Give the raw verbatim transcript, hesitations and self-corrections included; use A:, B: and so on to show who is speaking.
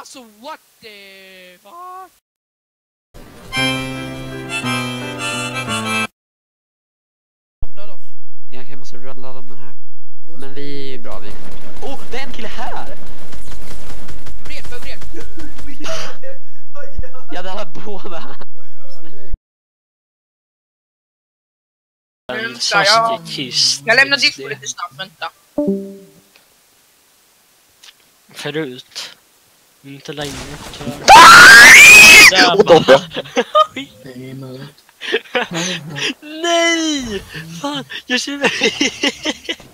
A: Alltså, what the fuck? De dödar oss.
B: Jag måste rulla dem här. Men vi är bra, vi. Åh, oh, det är en kille här!
A: Förbered, förbered!
B: Ja, det här båda.
A: Vänta, jag... Jag lämnar Discord lite snabbt, vänta.
C: Förut. Inte länge, tyvärr. Nej! Fan, jag känner...